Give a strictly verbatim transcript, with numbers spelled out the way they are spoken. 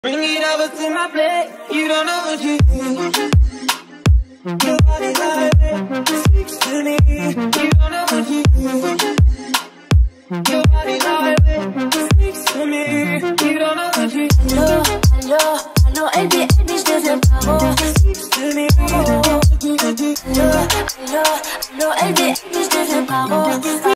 Bring it over to my plate. You don't know what you do. Your body like speaks to me. You don't know what you do. Your body like speaks to me. You don't know what you do. Allo, allo, allo, elbi, elbi, je te fais paro. Speaks to me. Allo, allo, allo, elbi, elbi, je te fais paro.